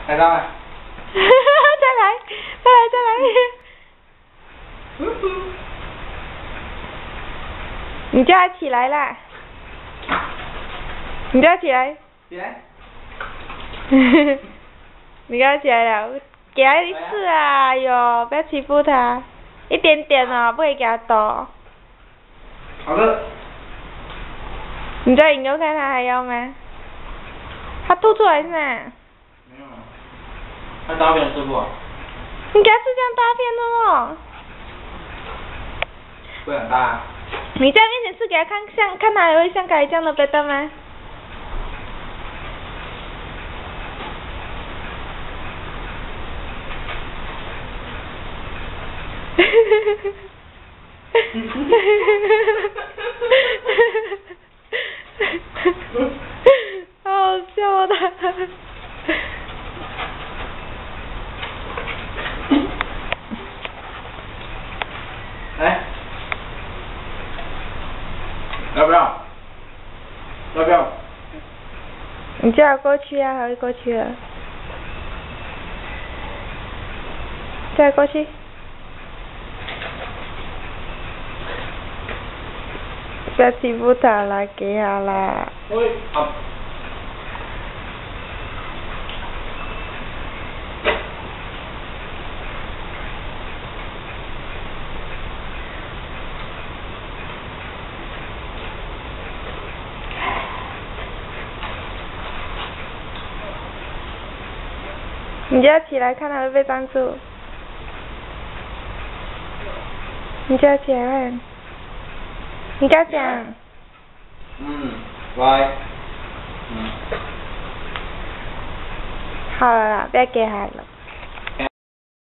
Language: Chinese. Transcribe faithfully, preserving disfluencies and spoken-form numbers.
开张了。 再来，再来，再来。你叫他起来啦！你叫他起来。 起来。 你叫他起来了，给他一次啊！哎呦，不要欺负他，一点点哦，不可以给他多。 好的。 你再引诱看他还要吗？他吐出来是吗？ 没有。他大便吃不？ 你给他吃这样大便的哦。 不很大。 你在面前吃给他看，像看他还会像刚才这样的笨蛋吗？好好笑的。 来。要不要？要不要？ 你叫他过去啊，他会过去了。叫他过去。不要欺负他啦，给他啦。 喂，好。 你叫他起来，看他会不会站住。你叫他起来看。你跟他讲。 嗯，乖。嗯。 好了啦，不要给他了。